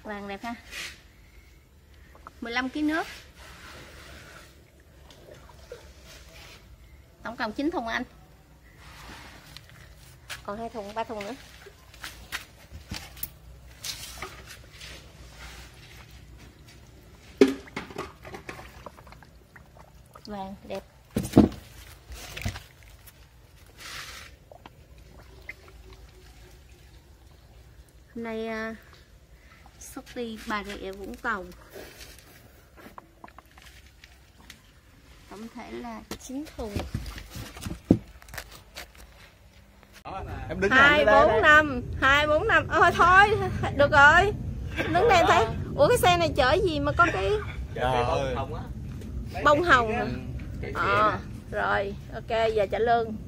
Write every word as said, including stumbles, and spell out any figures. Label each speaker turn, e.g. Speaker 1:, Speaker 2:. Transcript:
Speaker 1: Vàng đẹp ha. mười lăm ki lô nước. Tổng cộng chín thùng anh. Còn hai thùng, ba thùng nữa. Vàng đẹp. Hôm nay uh, xuất đi Bà Rịa Vũng Tàu. Tổng thể là chín thùng.
Speaker 2: Em đứng
Speaker 1: hai bốn năm, hai bốn năm. Ôi thôi, được rồi. Đứng đây thấy. Ủa cái xe này chở gì mà có cái bông hồng hả? À, rồi, ok, giờ trả lương.